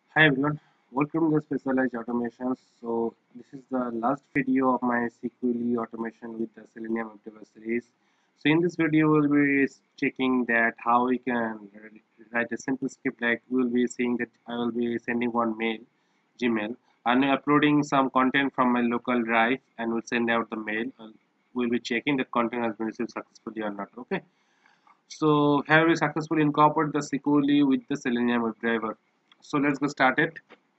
Hi everyone, welcome to Specialized Automations. So this is the last video of my Sikuli automation with the Selenium webdriver series. So in this video we'll be checking that how we can write a simple script, like we'll be seeing that I will be sending one mail, Gmail, and uploading some content from my local drive and we'll send out the mail. We'll be checking that content has been received successfully or not. Okay. So here we successfully incorporate the Sikuli with the Selenium webdriver. So let's get started.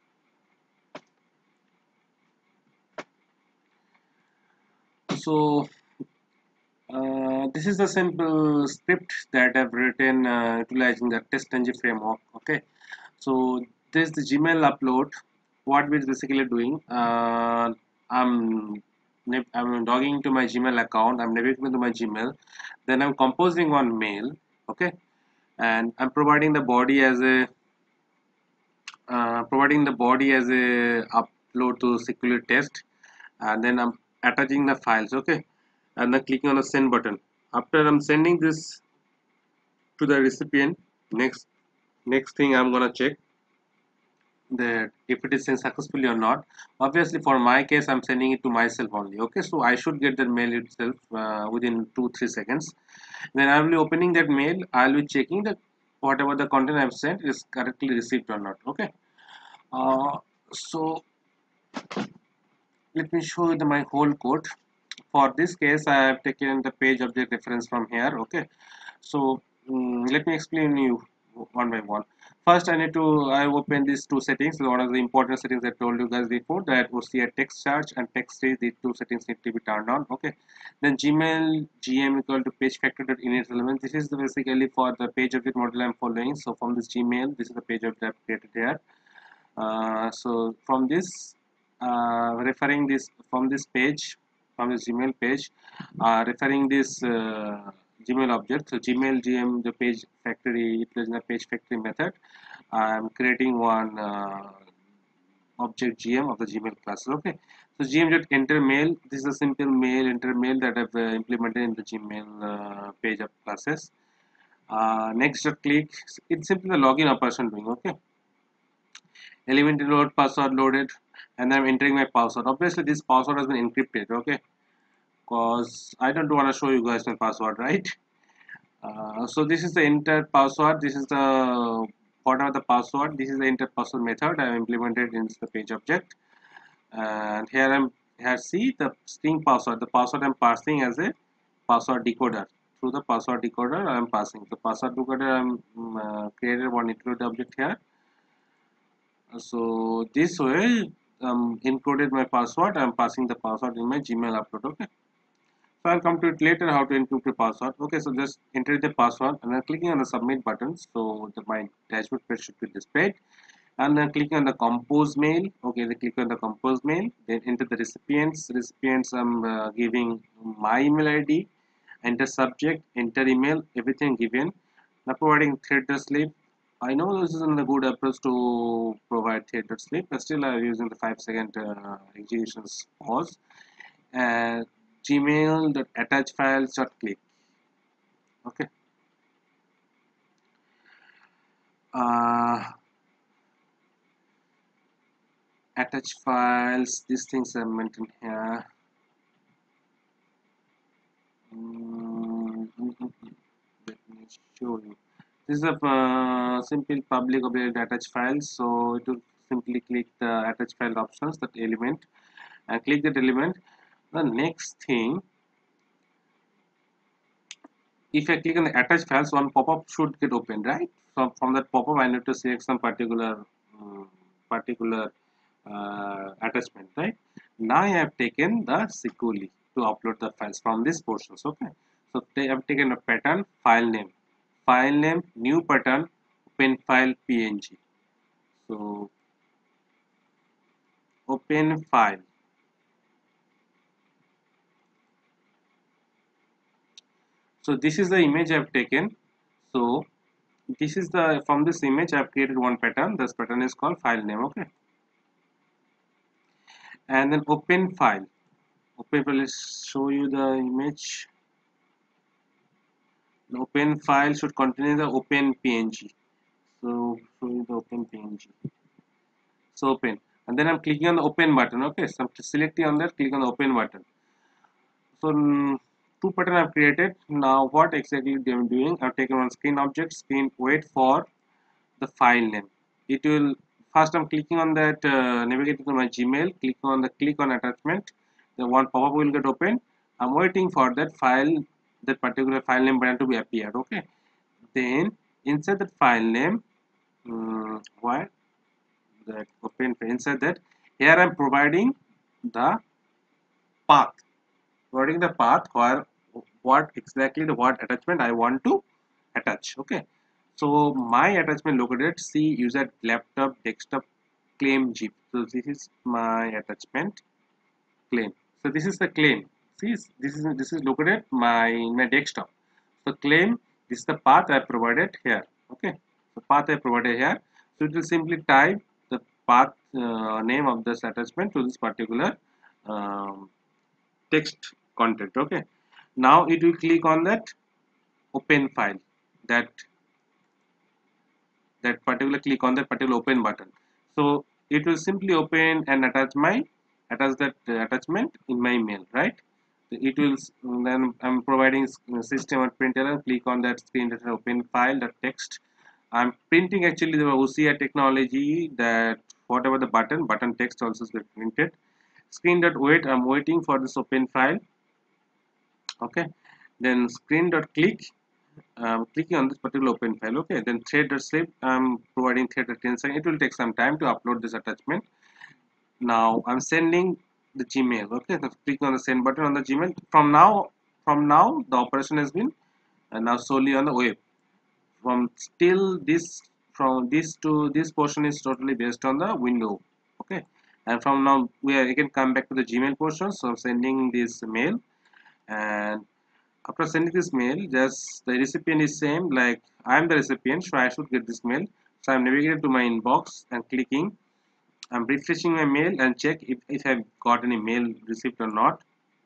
So this is the simple script that I've written utilizing the TestNG framework. Okay, so this is the Gmail upload. What we're basically doing, I'm I'm logging to my Gmail account. I'm navigating to my Gmail. Then I'm composing one mail. Okay, and I'm providing the body as a upload to Sikuli test, and then I'm attaching the files. Okay, and then clicking on the send button. After I'm sending this to the recipient, next thing I'm gonna check that if it is sent successfully or not. Obviously for my case I'm sending it to myself only. Okay, so I should get the mail itself within 2-3 seconds. Then I will be opening that mail. I'll be checking that whatever the content I've sent is correctly received or not. Okay, so let me show you my whole code. For this case I have taken the page object reference from here. Okay, so let me explain you one by one. First I open these two settings. One of the important settings I told you guys before, that OCR text charge and text range, these two settings need to be turned on. Okay, then Gmail gm equal to page factor dot init element. This is basically for the page object model I'm following. So from this Gmail, this is the page object I've created here. So from this referring this from this page, from this Gmail page, referring this Gmail object. So Gmail gm the page factory, utilizing the page factory method, I'm creating one object gm of the Gmail class. Okay, so gm dot enter mail. This is a simple mail enter mail that I've implemented in the Gmail page of classes. Next dot click, it's simply the login operation doing. Okay, element load password loaded, and I'm entering my password. Obviously this password has been encrypted. Okay, because I don't want to show you guys my password, right? So this is the entered password. This is the whatever the password. This is the entered password method I have implemented in the page object. And here see the string password. The password I'm passing as a password decoder. Through the password decoder I am passing. The password decoder I'm created one include object here. So this way included my password. I'm passing the password in my Gmail upload. Okay. So I'll come to it later how to encrypt the password. Okay, so just enter the password and then clicking on the submit button. So my dashboard page should be displayed. And then clicking on the compose mail. Okay, then click on the compose mail. Then enter the recipients. Recipients I'm giving my email ID. Enter subject. Enter email. Everything given. Now providing threaded sleep. I know this isn't a good approach to provide threaded sleep, but still I'm using the 5-second execution pause. And Gmail dot attach files dot click. Okay, uh, attach files, these things are mentioned here. Let me show you. This is a simple public object attach file. So it will simply click the attach file options, that element, and click that element. The next thing, if I click on the attach files, one pop-up should get opened, right? So from that pop-up I need to select some particular attachment, right? Now I have taken the Sikuli to upload the files from this portions. Okay, so I have taken a pattern, file name, new pattern, open file png. So open file. So this is the image I have taken. So this is the, from this image I have created one pattern. This pattern is called file name. Okay, and then open file. Open file, let's show you the image. The open file should contain the open png. So show you the open png. So open, and then I'm clicking on the open button. Okay, so I'm selecting on that, click on the open button. So two pattern I've created. Now what exactly I'm doing, I've taken one screen object, screen wait for the file name. It will first, I'm clicking on that, navigating to my Gmail, click on attachment. The one pop-up will get open. I'm waiting for that file, that particular file name button to be appeared. Okay, then inside that file name, why that open, inside that, here I'm providing the path, the path where what exactly the what attachment I want to attach. Okay, so my attachment located C user laptop desktop claim zip. So this is my attachment claim. So this is the claim. See, this is located my desktop. So claim, this is the path I provided here. Okay, the path I provided here. So it will simply type the path name of this attachment to this particular um, text content. Okay, now it will click on that open file, that particular, click on that particular open button. So it will simply open and attach that attachment in my mail, right? It will then I'm providing system and printer, and click on that screen that open file, the text. I'm printing actually the OCR technology, that whatever the button text also is printed. Screen dot wait, I'm waiting for this open file. Okay, then screen dot click, clicking on this particular open file. Okay, then thread dot sleep, I'm providing thread at 10 seconds. It will take some time to upload this attachment. Now I'm sending the Gmail. Okay, so click on the send button on the Gmail. From now the operation has been now solely on the web. From still this, from this to this portion is totally based on the window. Okay, and from now we are again come back to the Gmail portion. So I'm sending this mail, and after sending this mail, just the recipient is same, like I am the recipient, so I should get this mail. So I'm navigating to my inbox and clicking. I'm refreshing my mail and check if I've got any mail received or not.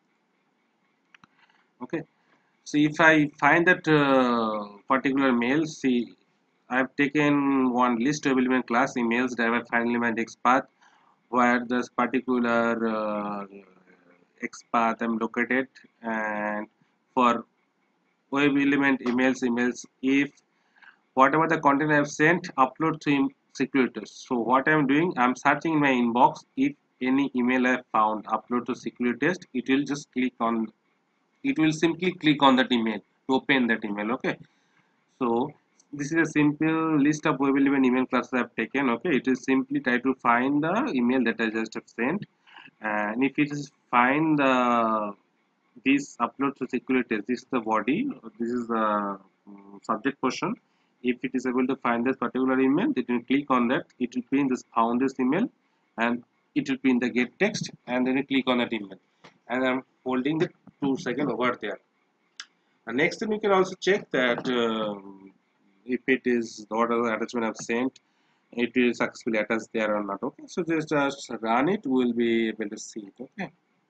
Okay, so if I find that particular mail, see, I've taken one list available class emails that I have finally my XPath, where this particular XPath I'm located, and for web element emails, if whatever the content I have sent, upload to Sikuli. So what I am doing, I am searching in my inbox. If any email I found upload to Sikuli, it will just click on, it will simply click on that email to open that email. Okay, so this is a simple list of web element email classes I have taken. Okay, it is simply try to find the email that I just have sent, and if it is find the this upload to Sikuli, this is the body, this is the subject portion. If it is able to find this particular email, it will click on that, it will be in this found this email, and it will be in the get text, and then you click on that email, and I'm holding the 2 second over there. And next thing, you can also check that if it is the order attachment I've sent, it will successfully attach there or not. Okay, so just run it, we will be able to see it. Okay,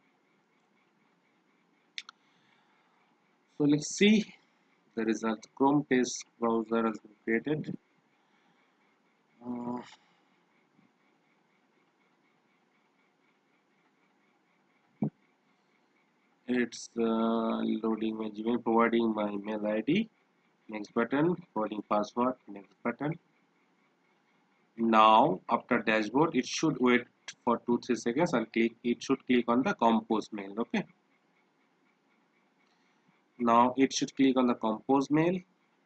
so let's see the result. Chrome test browser has been created. uh, it's loading my Gmail, providing my email ID, next button, providing password, next button. Now after dashboard, it should wait for 2-3 seconds and click, it should click on the compose mail. Okay, now it should click on the compose mail.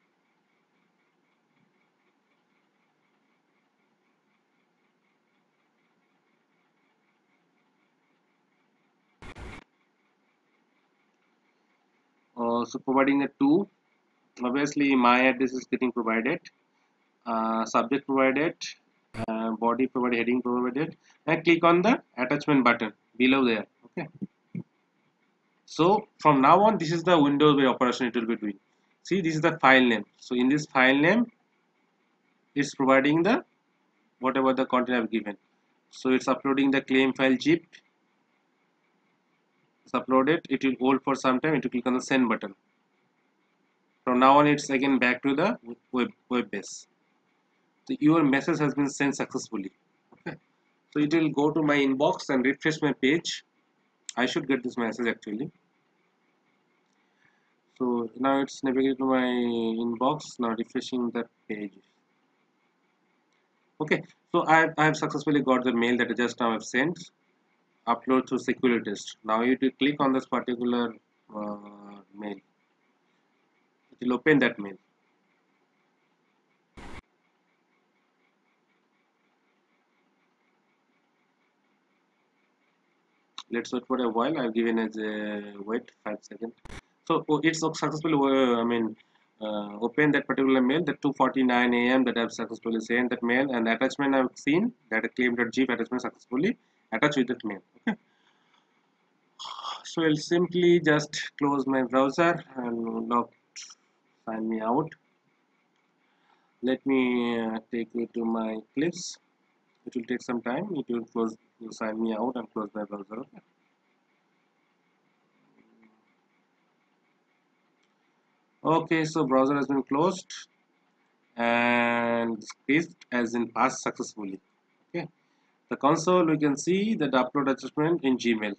So providing the two, obviously my address is getting provided, subject provided, body provided, heading provided, and click on the attachment button below there. Okay, so from now on, this is the window way operation it will be doing. See, this is the file name. So in this file name, it's providing the whatever the content I've given. So it's uploading the claim file zip. It's uploaded. It will hold for some time. It will click on the send button. From now on, it's again back to the web base. So your message has been sent successfully. Okay. So it will go to my inbox and refresh my page. I should get this message actually. So now it's navigated to my inbox, now refreshing the page. Okay, so I have successfully got the mail that I just now have sent. Upload to Sikuli test. Now you to click on this particular mail. It will open that mail. Let's wait for a while. I've given as a wait 5 seconds. So it's successfully open that particular mail, the 2:49 a.m. that I've successfully sent that mail, and the attachment I've seen that a claim.gif attachment successfully attached with that mail. Okay, so I'll simply just close my browser and log sign me out. Let me take you to my clips. It will take some time. It will close, sign me out and close my browser. Okay. Okay, so browser has been closed and script has been passed successfully. Okay, the console we can see the upload attachment in Gmail.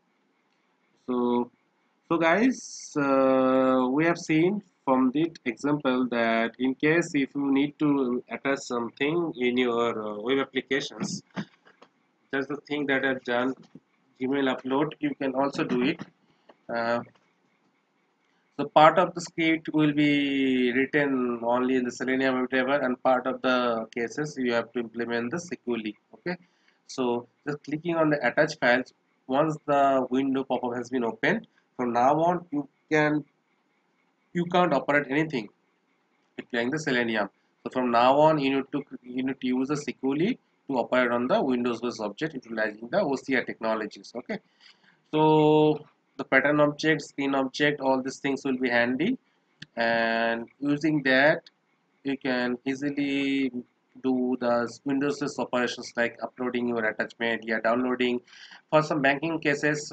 So guys, we have seen from this example that in case if you need to attach something in your web applications, that's the thing that I've done. Gmail upload, you can also do it. Uh, So part of the script will be written only in the Selenium whatever, and part of the cases you have to implement the Sikuli. Okay. So just clicking on the attach files. Once the window pop-up has been opened, from now on you can't operate anything applying the Selenium. So from now on you need to use the Sikuli to operate on the Windows-based object utilizing the OCR technologies. Okay. So the pattern object, screen object, all these things will be handy, and using that you can easily do the Windows operations like uploading your attachment, yeah, downloading for some banking cases,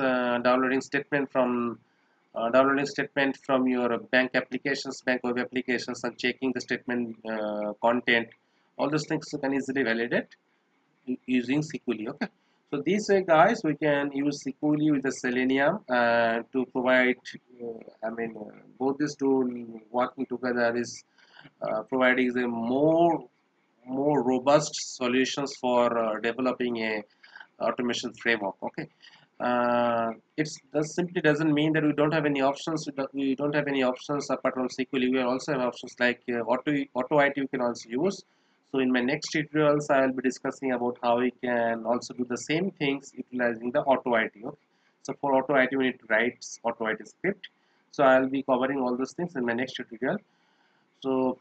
downloading statement from your bank applications, bank web applications, and checking the statement content. All those things you can easily validate using Sikuli. Okay, so this way guys we can use Sikuli with the Selenium to provide both these two working together is providing a more robust solutions for developing a automation framework. Okay, it's that simply doesn't mean that we don't have any options. We don't have any options apart from SQL. We also have options like auto IT we can also use. So in my next tutorials, I will be discussing about how we can also do the same things utilizing the auto IT. Okay? So for auto IT, we need to write auto IT script. So I will be covering all those things in my next tutorial. So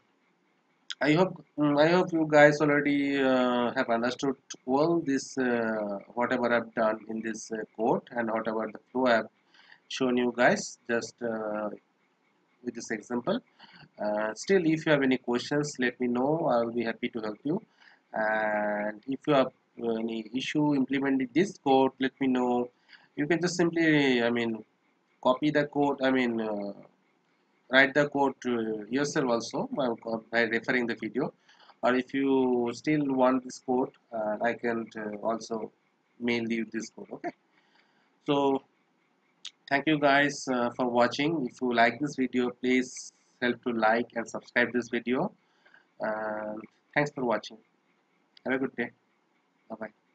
I hope you guys already have understood well this whatever I've done in this code and whatever the flow I've shown you guys just with this example. Still, if you have any questions, let me know. I'll be happy to help you. And if you have any issue implementing this code, let me know. You can just simply, copy the code. Write the code yourself also by referring the video, or if you still want this code I can also mail you this code. Okay, so thank you guys for watching. If you like this video, please help to like and subscribe this video, and thanks for watching. Have a good day. Bye bye.